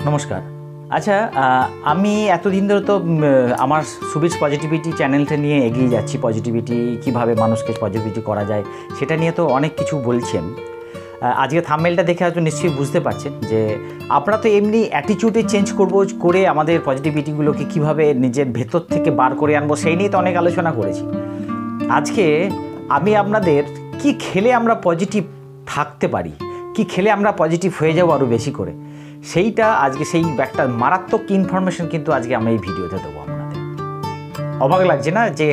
নমস্কার। আচ্ছা, আমি এতদিন ধরে তো আমার সুবিচ পজিটিভিটি চ্যানেলটা নিয়ে এগিয়ে যাচ্ছি। পজিটিভিটি কীভাবে মানুষকে পজিটিভিটি করা যায় সেটা নিয়ে তো অনেক কিছু বলছি আমি। আজকে থাম্বনেলটা দেখে হয়তো নিশ্চয়ই বুঝতে পারছেন যে আমরা তো এমনি অ্যাটিটিউডে চেঞ্জ করে আমাদের পজিটিভিটিগুলোকে কীভাবে নিজের ভেতর থেকে বার করে আনবো সেই নিয়ে তো অনেক আলোচনা করেছি। আজকে আমি আপনাদের কি খেলে আমরা পজিটিভ থাকতে পারি, কি খেলে আমরা পজিটিভ হয়ে যাবো আরও বেশি করে, সেইটা আজকে সেই একটা মারাত্মক ইনফরমেশন কিন্তু আজকে আমি এই ভিডিওতে দেবো আপনাদের। অবাক লাগছে না যে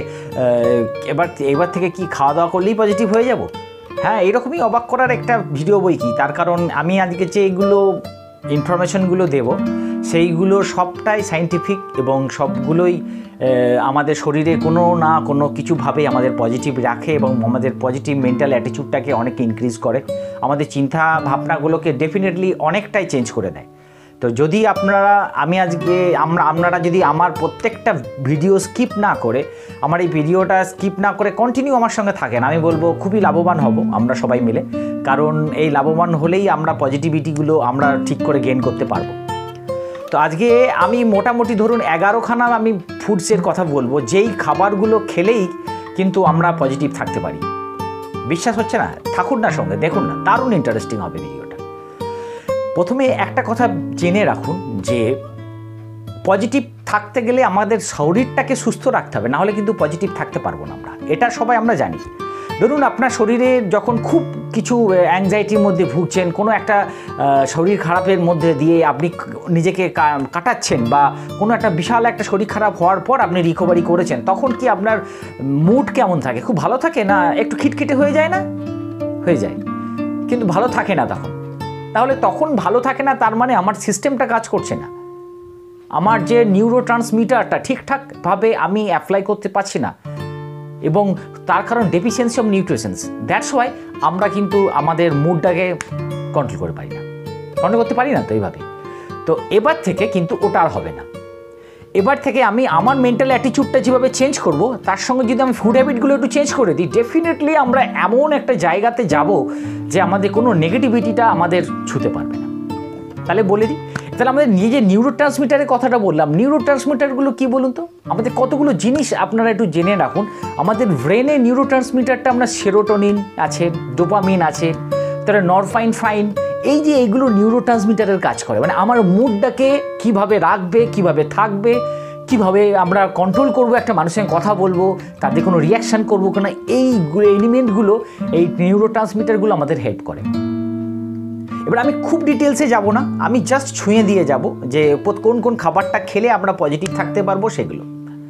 এবার থেকে কি খাওয়া দাওয়া করলেই পজিটিভ হয়ে যাব? হ্যাঁ, এরকমই অবাক করার একটা ভিডিও বই কি, তার কারণ আমি আজকে যে এইগুলো ইনফরমেশনগুলো দেব সেইগুলো সবটাই সায়েন্টিফিক এবং সবগুলোই আমাদের শরীরে কোনো না কোনো কিছুভাবেই আমাদের পজিটিভ রাখে এবং আমাদের পজিটিভ মেন্টাল অ্যাটিটিউডটাকে অনেক ইনক্রিজ করে, আমাদের চিন্তা ভাবনাগুলোকে ডেফিনেটলি অনেকটাই চেঞ্জ করে দেয়। তো যদি আপনারা যদি আমার প্রত্যেকটা ভিডিও স্কিপ না করে, আমার এই ভিডিওটা স্কিপ না করে কন্টিনিউ আমার সঙ্গে থাকেন, আমি বলবো খুবই লাভবান হব আমরা সবাই মিলে। কারণ এই লাভবান হলেই আমরা পজিটিভিটিগুলো আমরা ঠিক করে গেইন করতে পারবো। তো আজকে আমি মোটামুটি ধরুন 11খানা আমি ফুডসের কথা বলবো, যেই খাবারগুলো খেলেই কিন্তু আমরা পজিটিভ থাকতে পারি। বিশ্বাস হচ্ছে না? থাকুন না সঙ্গে, দেখুন না, দারুণ ইন্টারেস্টিং হবে ভিডিওটা। প্রথমে একটা কথা জেনে রাখুন যে পজিটিভ থাকতে গেলে আমাদের শরীরটাকে সুস্থ রাখতে হবে, নাহলে কিন্তু পজিটিভ থাকতে পারবো না আমরা। এটা সবাই আমরা জানি। ধরুন আপনার শরীরে যখন খুব কিছু অ্যাংজাইটির মধ্যে ভুগছেন, কোনো একটা শরীর খারাপের মধ্যে দিয়ে আপনি নিজেকে কাটাচ্ছেন, বা কোনো একটা বিশাল একটা শরীর খারাপ হওয়ার পর আপনি রিকভারি করেছেন, তখন কি আপনার মুড কেমন থাকে? খুব ভালো থাকে না একটু খিটখিটে হয়ে যায় না? হয়ে যায়, কিন্তু ভালো থাকে না তখন। তাহলে তখন ভালো থাকে না, তার মানে আমার সিস্টেমটা কাজ করছে না, আমার যে নিউরো ট্রান্সমিটারটা ঠিকঠাকভাবে আমি অ্যাপ্লাই করতে পারছি না, এবং তার কারণ deficiency of nutritions. That's why আমরা কিন্তু আমাদের মুডটাকে কন্ট্রোল করতে পারি না তো এইভাবে। তো এবার থেকে কিন্তু ওটা আর হবে না। এবার থেকে আমি আমার মেন্টাল অ্যাটিটিউডটা যেভাবে চেঞ্জ করব, তার সঙ্গে যদি আমি ফুড হ্যাবিটগুলো একটু চেঞ্জ করে দিই, ডেফিনেটলি আমরা এমন একটা জায়গাতে যাব যে আমাদের কোনো নেগেটিভিটিটা আমাদের ছুঁতে পারবে না। তাহলে বলে দিই, তাহলে আমাদের নিজের নিউরো ট্রান্সমিটারের কথাটা বললাম। নিউরো ট্রান্সমিটারগুলো কী বলুন তো? আমাদের কতগুলো জিনিস আপনারা একটু জেনে রাখুন। আমাদের ব্রেনে নিউরো ট্রান্সমিটারটা আমরা সেরোটোনিন আছে, ডোপামিন আছে, তারপরে নরফাইন, এইগুলো নিউরো ট্রান্সমিটারের কাজ করে। মানে আমার মুডটাকে কীভাবে রাখবে, কীভাবে থাকবে, কীভাবে আমরা কন্ট্রোল করব, একটা মানুষের সঙ্গে কথা বলবো, তাদের কোনো রিয়াকশান করবো কিনা, এই এলিমেন্টগুলো, এই নিউরো ট্রান্সমিটারগুলো আমাদের হেল্প করে। এবার আমি খুব ডিটেলসে যাব না, আমি জাস্ট ছুঁয়ে দিয়ে যাব যে কোন কোন খাবারটা খেলে আমরা পজিটিভ থাকতে পারবো সেগুলো।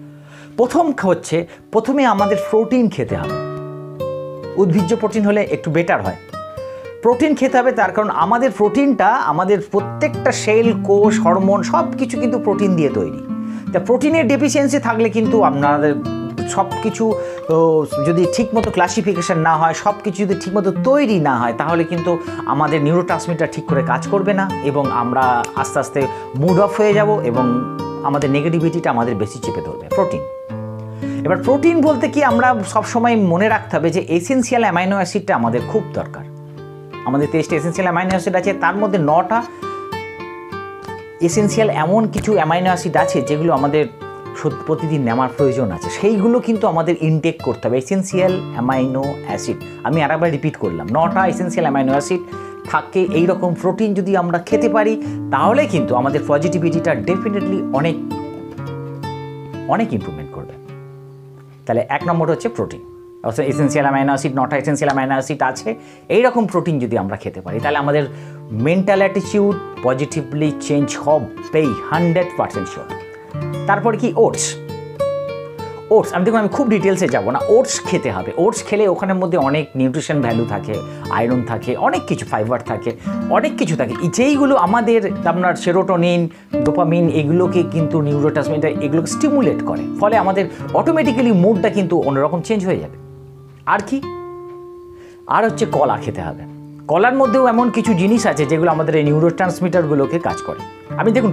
প্রথমে আমাদের প্রোটিন খেতে হবে। উদ্ভিজ্জ প্রোটিন হলে একটু বেটার হয়। প্রোটিন খেতে হবে, তার কারণ আমাদের প্রোটিনটা আমাদের প্রত্যেকটা সেল, কোষ, হরমোন সব কিছু কিন্তু প্রোটিন দিয়ে তৈরি। তা প্রোটিনের ডেফিসিয়েন্সি থাকলে কিন্তু আপনাদের সব কিছু যদি ঠিকমতো ক্লাসিফিকেশান না হয়, সব কিছু যদি ঠিকমতো তৈরি না হয়, তাহলে কিন্তু আমাদের নিউরো ট্রান্সমিটার ঠিক করে কাজ করবে না এবং আমরা আস্তে আস্তে মুড অফ হয়ে যাব এবং আমাদের নেগেটিভিটিটা আমাদের বেশি চেপে ধরবে। এবার প্রোটিন বলতে কি, আমরা সবসময় মনে রাখতে হবে যে এসেনশিয়াল অ্যামাইনো অ্যাসিডটা আমাদের খুব দরকার। আমাদের 23টা এসেনশিয়াল অ্যামাইনো অ্যাসিড আছে, তার মধ্যে 9টা এসেনশিয়াল এমন কিছু অ্যামাইনো অ্যাসিড আছে যেগুলো আমাদের প্রতিদিন নেওয়ার প্রয়োজন আছে, সেইগুলো কিন্তু আমাদের ইনটেক করতে হবে। এসেনশিয়াল অ্যামাইনো অ্যাসিড, আমি আরেকবার রিপিট করলাম, 9টা এসেনশিয়াল অ্যামাইনো অ্যাসিড থাকে। এইরকম প্রোটিন যদি আমরা খেতে পারি, তাহলে কিন্তু আমাদের পজিটিভিটিটা ডেফিনেটলি অনেক ইমপ্রুভমেন্ট করবে। তাহলে 1 নম্বর হচ্ছে প্রোটিন। অর্থাৎ এসেনশিয়াল অ্যামাইনো অ্যাসিড, 9টা এসেনশিয়াল অ্যামাইনো অ্যাসিড আছে, এইরকম প্রোটিন যদি আমরা খেতে পারি, তাহলে আমাদের মেন্টাল অ্যাটিটিউড পজিটিভলি চেঞ্জ হবেই, 100% শিওর। তারপরে কি, ওটস। আমি খুব ডিটেলসে যাব না। ওটস খেতে হবে। ওটস খেলে ওখানের মধ্যে অনেক নিউট্রিশন ভ্যালু থাকে, আয়রন থাকে, অনেক কিছু ফাইবার থাকে, অনেক কিছু থাকে, যেইগুলো আমাদের আপনার সেরোটোনিন, ডোপামিন, এগুলোকে কিন্তু নিউরো ট্রান্সমিটার এগুলোকে স্টিমুলেট করে। ফলে আমাদের অটোমেটিক্যালি মুডটা কিন্তু অন্যরকম চেঞ্জ হয়ে যাবে। আর কি, আর হচ্ছে কলা খেতে হবে। কলার মধ্যেও এমন কিছু জিনিস আছে যেগুলো আমাদের এই নিউরো ট্রান্সমিটারগুলোকে কাজ করে। আমি দেখুন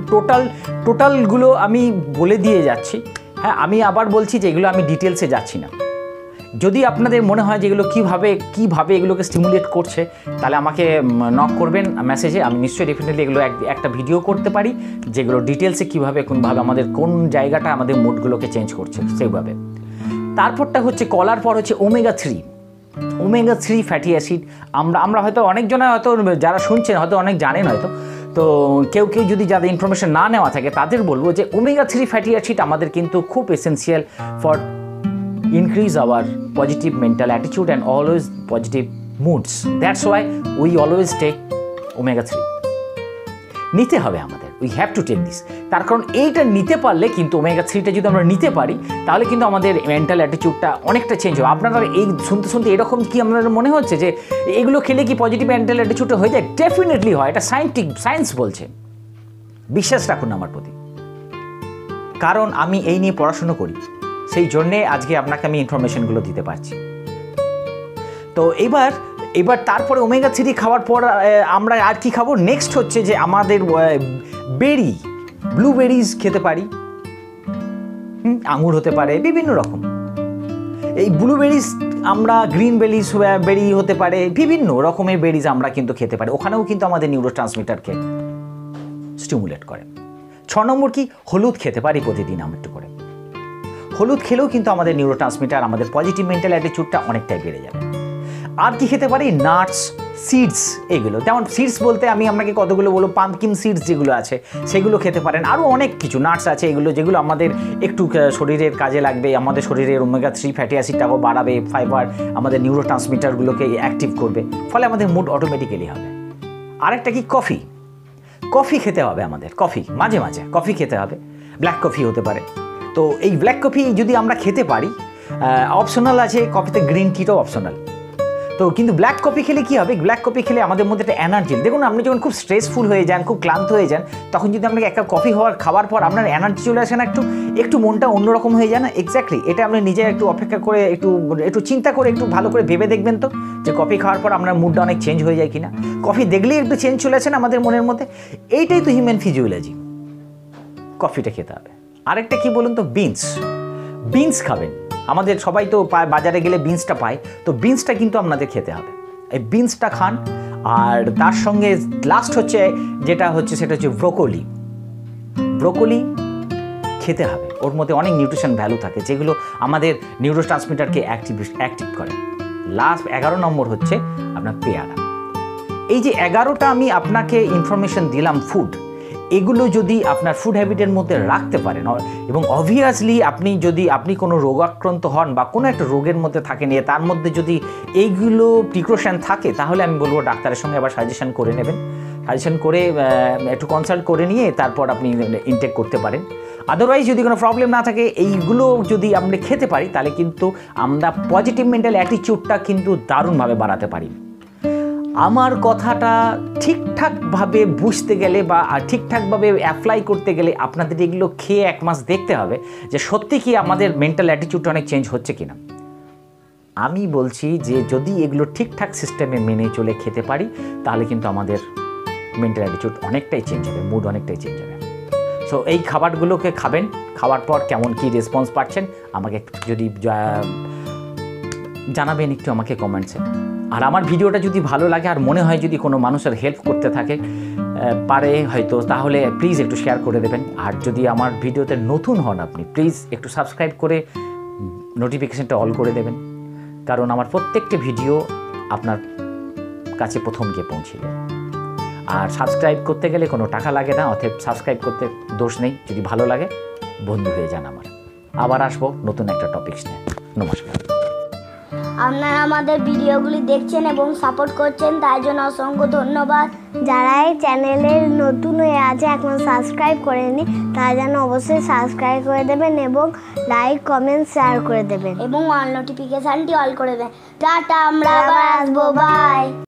টোটালগুলো আমি বলে দিয়ে যাচ্ছি। হ্যাঁ, আমি আবার বলছি যে এগুলো আমি ডিটেলসে যাচ্ছি না। যদি আপনাদের মনে হয় যেগুলো কীভাবে এগুলোকে স্টিমুলেট করছে, তাহলে আমাকে নক করবেন মেসেজে, আমি নিশ্চয়ই ডেফিনেটলি এগুলো একটা ভিডিও করতে পারি যেগুলো ডিটেলসে কীভাবে কোনভাবে আমাদের কোন জায়গাটা আমাদের মুডগুলোকে চেঞ্জ করছে সেইভাবে। তারপরটা হচ্ছে কলার পর হচ্ছে ওমেগা 3 ফ্যাটি অ্যাসিড। আমরা হয়তো অনেকজনে হয়তো যারা শুনছেন হয়তো অনেক জানেন হয়তো, তো কেউ যদি যাদের ইনফরমেশন না নেওয়া থাকে তাদের বলবো যে ওমেগা 3 ফ্যাটি অ্যাসিড আমাদের কিন্তু খুব essential for increase our positive mental attitude and always positive moods. That's why we always take omega 3. নিতে হবে আমাদের, we have to take this. তার কারণ এইটা নিতে পারলে কিন্তু ওমেগা 3টা যদি আমরা নিতে পারি তাহলে কিন্তু আমাদের মেন্টাল অ্যাটিটিউডটা অনেকটা চেঞ্জ হবে। আপনারা এই শুনতে এরকম কি আপনাদের মনে হচ্ছে যে এগুলো খেলে কি পজিটিভ মেন্টাল অ্যাটিটিউডটা হয়ে যায়? ডেফিনেটলি হয়, এটা সায়েন্স বলছে। বিশ্বাস রাখুন আমার প্রতি, কারণ আমি এই নিয়ে পড়াশুনো করি, সেই জন্যে আজকে আপনাকে আমি ইনফরমেশনগুলো দিতে পারছি। তো এবার তারপরে ওমেগা 3 খাওয়ার পর আমরা আর কি খাবো? নেক্সট হচ্ছে যে আমাদের ব্লুবেরিজ খেতে পারি, আঙুর হতে পারে বিভিন্ন রকম। এই ব্লুবেরিজ আমরা গ্রিন বেরি হতে পারে, বিভিন্ন রকমের বেরিজ আমরা কিন্তু খেতে পারি, ওখানেও কিন্তু আমাদের নিউরোট্রান্সমিটারকে স্টিমুলেট করে। 6 নম্বর কি? হলুদ খেতে পারি প্রতিদিন আমরা একটু করে। হলুদ খেলেও কিন্তু আমাদের নিউরোট্রান্সমিটার, আমাদের পজিটিভ মেন্টাল অ্যাটিটিউডটা অনেকটাই বেড়ে যাবে। আর কি খেতে পারি? নাটস, সিডস, এগুলো। যেমন সিডস বলতে আমি আপনাকে কতগুলো বলবো, পাম্পকিন সিডস যেগুলো আছে সেগুলো খেতে পারেন। আরও অনেক কিছু নাটস আছে এগুলো যেগুলো আমাদের একটু শরীরের কাজে লাগবে, আমাদের শরীরের ওমেগা 3 ফ্যাটি অ্যাসিডটাও বাড়াবে, ফাইবার আমাদের নিউরোট্রান্সমিটারগুলোকে অ্যাক্টিভ করবে, ফলে আমাদের মুড অটোমেটিক্যালি হবে। আরেকটা কি? কফি খেতে হবে আমাদের, মাঝে মাঝে কফি খেতে হবে, ব্ল্যাক কফি হতে পারে। তো এই ব্ল্যাক কফি যদি আমরা খেতে পারি, অপশনাল আছে কফিতে, গ্রিন টিটাও অপশনাল। তো কিন্তু ব্ল্যাক কফি খেলে কী হবে? ব্ল্যাক কফি খেলে আমাদের মধ্যে একটা এনার্জি, দেখুন আপনি যখন খুব স্ট্রেসফুল হয়ে যান, খুব ক্লান্ত হয়ে যান, তখন যদি আপনাকে একটা কফি খাওয়ার পর আপনার এনার্জি চলে আসে না, একটু মনটা অন্যরকম হয়ে যায় না? এক্স্যাক্টলি, এটা আপনি নিজে একটু অপেক্ষা করে একটু চিন্তা করে একটু ভালো করে ভেবে দেখবেন তো, যে কফি খাওয়ার পর আপনার মুডটা অনেক চেঞ্জ হয়ে যায় কিনা। কফি দেখলেই একটু চেঞ্জ চলে আসে না আমাদের মনের মধ্যে। এইটাই তো হিউম্যান ফিজিওলজি, কফিটা খেতে হবে। আরেকটা কি বলুন তো? বিনস খাবেন। আমাদের সবাই তো বাজারে গেলে বিনসটা পায়, তো বিনসটা কিন্তু আপনাদের খেতে হবে, এই বিনসটা খান। আর তার সঙ্গে লাস্ট হচ্ছে সেটা হচ্ছে ব্রোকলি খেতে হবে। ওর মধ্যে অনেক নিউট্রিশন ভ্যালু থাকে যেগুলো আমাদের নিউরোট্রান্সমিটারকে অ্যাক্টিভ করে। লাস্ট 11 নম্বর হচ্ছে আপনার পেয়ারা। এই যে 11টা আমি আপনাকে ইনফরমেশন দিলাম ফুড, এগুলো যদি আপনার ফুড হ্যাবিটের মধ্যে রাখতে পারেন, এবং অবভিয়াসলি আপনি কোনো রোগাক্রান্ত হন বা কোনো একটা রোগের মধ্যে থাকেন, তার মধ্যে যদি এইগুলো প্রিকশন থাকে, তাহলে আমি বলবো ডাক্তারের সঙ্গে আবার সাজেশন করে নেবেন, সাজেশন করে একটু কনসাল্ট করে নিয়ে তারপর আপনি ইনটেক করতে পারেন। আদারওয়াইজ যদি কোনো প্রবলেম না থাকে, এইগুলো যদি আমরা খেতে পারি, তাহলে কিন্তু আমরা পজিটিভ মেন্টাল অ্যাটিটিউডটা কিন্তু দারুণভাবে বাড়াতে পারি। আমার কথাটা ঠিকঠাকভাবে বুঝতে গেলে বা ঠিকঠাকভাবে অ্যাপ্লাই করতে গেলে আপনাদের এগুলো খেয়ে 1 মাস দেখতে হবে যে সত্যি কি আমাদের মেন্টাল অ্যাটিটিউডটা অনেক চেঞ্জ হচ্ছে কিনা। আমি বলছি যে যদি এগুলো ঠিকঠাক সিস্টেমে মেনে চলে খেতে পারি, তাহলে কিন্তু আমাদের মেন্টাল অ্যাটিটিউড অনেকটাই চেঞ্জ হবে, মুড অনেকটাই চেঞ্জ হবে। সো এই খাবারগুলোকে খাবেন, খাওয়ার পর কেমন কি রেসপন্স পাচ্ছেন আমাকে যদি জানাবেন একটু আমাকে কমেন্টসে। আর আমার ভিডিওটা যদি ভালো লাগে আর মনে হয় যদি কোনো মানুষের হেল্প করতে পারে হয়তো, তাহলে প্লিজ একটু শেয়ার করে দেবেন। আর যদি আমার ভিডিওতে নতুন হন আপনি, প্লিজ একটু সাবস্ক্রাইব করে নোটিফিকেশানটা অল করে দেবেন, কারণ আমার প্রত্যেকটি ভিডিও আপনার কাছে প্রথম গিয়ে পৌঁছে যায়। আর সাবস্ক্রাইব করতে গেলে কোনো টাকা লাগে না, অতএব সাবস্ক্রাইব করতে দোষ নেই। যদি ভালো লাগে বন্ধু হয়ে যান আমার। আবার আসবো নতুন একটা টপিকস নিয়ে। নমস্কার। আপনারা আমাদের ভিডিওগুলি দেখছেন এবং সাপোর্ট করছেন, তাই জন্য অসংখ্য ধন্যবাদ। যারা এই চ্যানেলের নতুন হয়ে আছে, এখনো সাবস্ক্রাইব করেনি, তারা যেন অবশ্যই সাবস্ক্রাইব করে দেবেন এবং লাইক, কমেন্ট, শেয়ার করে দেবেন এবং অল নোটিফিকেশানটি অল করে দেবেন। টাটা, আমরা আবার আসবো, বাই।